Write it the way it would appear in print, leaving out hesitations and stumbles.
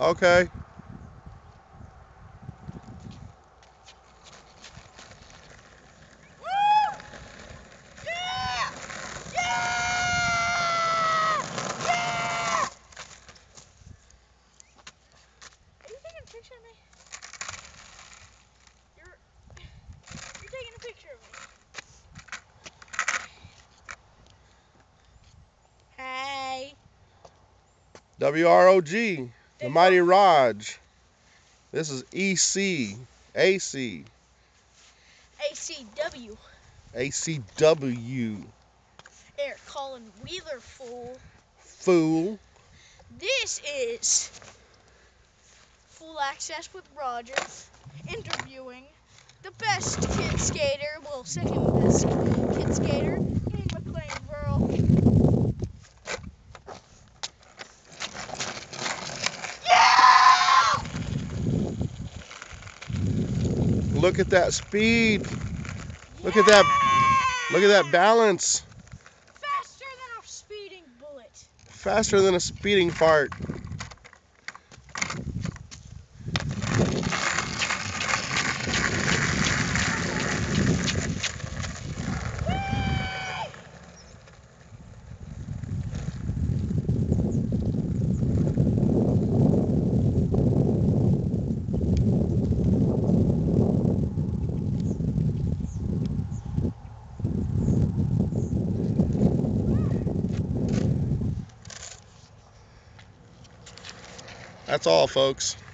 Okay. Woo! Yeah! Yeah! Yeah! Are you taking a picture of me? You're taking a picture of me. Hey. WROG, the Mighty Raj. This is EC, AC, ACW. ACW. Air Colin Wheeler, fool. Fool. This is Full Access with Roger, interviewing the best kid skater, well, second best kid skater in McLean-Burrell. Yeah! Look at that speed. Look at Yeah! that. Look at that balance. Faster than a speeding bullet. Faster than a speeding fart. That's all, folks.